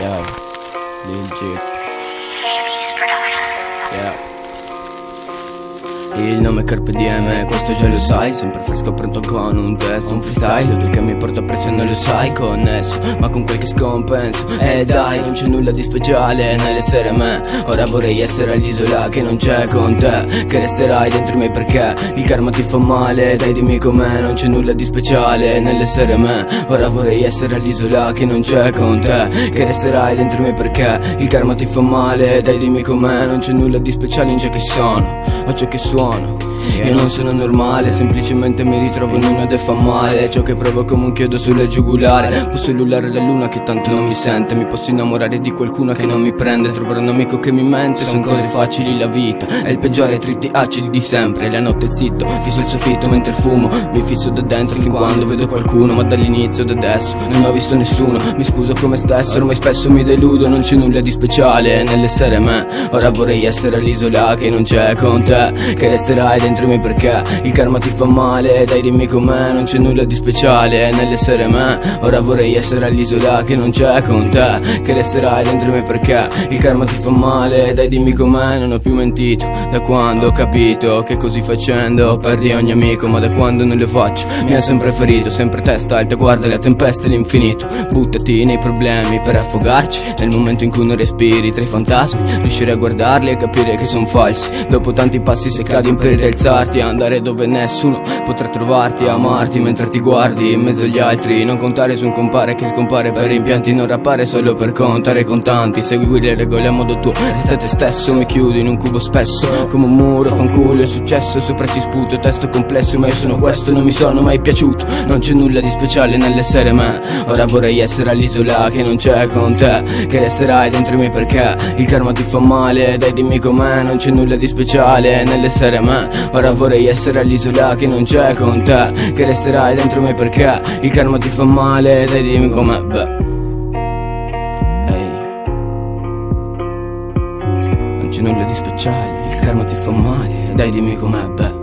Yo, Lil G. Yeah. Il nome è Carpe Diem, questo già lo sai. Sempre fresco pronto con un testo, un freestyle. Oddio che mi porta a pressione, lo sai, connesso ma con quel che scompenso. Dai, non c'è nulla di speciale nell'essere me. Ora vorrei essere all'isola che non c'è con te, che resterai dentro me perché il karma ti fa male. Dai dimmi com'è, non c'è nulla di speciale nell'essere me. Ora vorrei essere all'isola che non c'è con te, che resterai dentro me perché il karma ti fa male. Dai dimmi com'è, non c'è nulla di speciale in ciò che sono o ciò che suono. Io non sono normale, semplicemente mi ritrovo in uno e fa male. Ciò che provo come un chiodo sulla giugulare. Posso lullare la luna che tanto non mi sente. Mi posso innamorare di qualcuno che non mi prende. Trovare un amico che mi mente. Sono cose facili, la vita è il peggiore trip acidi di sempre. La notte zitto, fisso il soffitto mentre fumo. Mi fisso da dentro fin quando vedo qualcuno. Ma dall'inizio, da adesso, non ho visto nessuno. Mi scuso come stesso, ormai spesso mi deludo. Non c'è nulla di speciale nell'essere me. Ora vorrei essere all'isola che non c'è con te, che resterai dentro me perché il karma ti fa male. Dai dimmi com'è, non c'è nulla di speciale nell'essere me. Ora vorrei essere all'isola che non c'è con te, che resterai dentro me perché il karma ti fa male. Dai dimmi com'è, non ho più mentito da quando ho capito che così facendo perdi ogni amico. Ma da quando non lo faccio mi ha sempre ferito. Sempre testa alta, guarda le tempeste e l'infinito. Buttati nei problemi per affogarci. Nel momento in cui non respiri tra i fantasmi, riuscire a guardarli e capire che sono falsi. Dopo tanti passi se cadi per rialzarti, andare dove nessuno potrà trovarti, amarti mentre ti guardi in mezzo agli altri. Non contare su un compare che scompare per rimpianti, non rappare solo per contare contanti. Segui le regole a modo tuo, resta te stesso. Mi chiudo in un cubo spesso come un muro, fanculo il successo. Sopra ci sputo, testo complesso ma io sono questo, non mi sono mai piaciuto. Non c'è nulla di speciale nell'essere me. Ora vorrei essere all'isola che non c'è con te, che resterai dentro me perché il karma ti fa male. Dai dimmi com'è, non c'è nulla di speciale nell'essere me. Ora vorrei essere all'isola che non c'è con te, che resterai dentro me perché il karma ti fa male. Dai dimmi com'è, non c'è nulla di speciale, il karma ti fa male. Dai dimmi com'è,